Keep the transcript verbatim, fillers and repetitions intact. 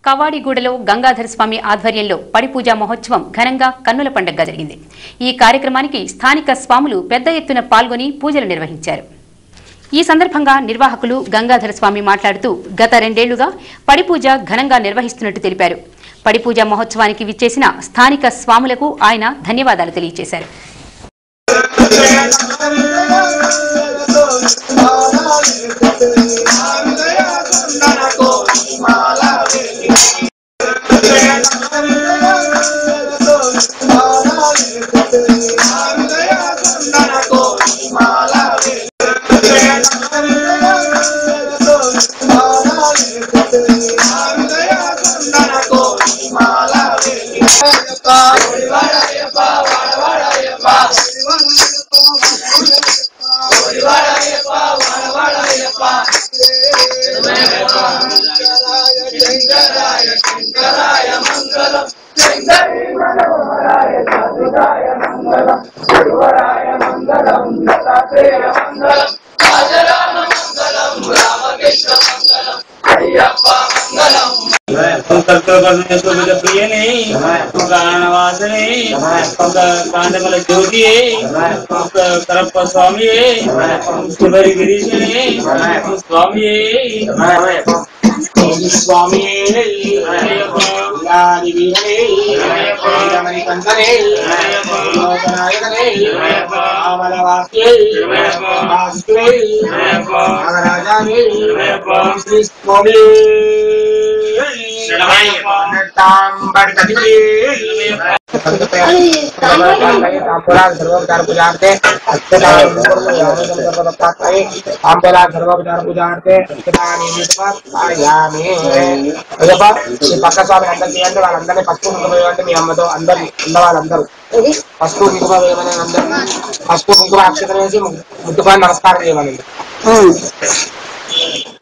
కవాడిగూడలో గంగాధర స్వామి ఆధ్వర్యంలో పడిపూజ మహోత్సవం ఘనంగా కన్నుల పండుగగా జరిగింది। ఈ కార్యక్రమానికి స్థానిక స్వాములు పెద్ద ఎత్తున పాల్గొని పూజలు నిర్వహించారు। ఈ సందర్భంగా నిర్వాహకులు గంగాధర స్వామి మాట్లాడుతూ గత రెండేళ్లుగా పడిపూజ ఘనంగా నిర్వహిస్తున్నట్టు తెలిపారు। పడిపూజ మహోత్సవానికి విచ్చేసిన స్థానిక స్వాములకు ఆయన ధన్యవాదాలు తెలియజేశారు। कांडमल ज्योति करप्प स्वामी शिवरी गिरीश स्वामी स्वामी सर्वोपचार पूजार्थे पूजार्थे పక్క స్వామి అందరు చేయండి వాళ్ళందరినీ పసుపు కుంకుమ వేయండి మీ అమ్మతో అందరు ఉన్న వాళ్ళందరూ పసుపు కుంకుమ వేయమని అందరూ పసుపు కుంకుమ అక్షతలు వేసి ముట్టుకొని నమస్కారం చేయమని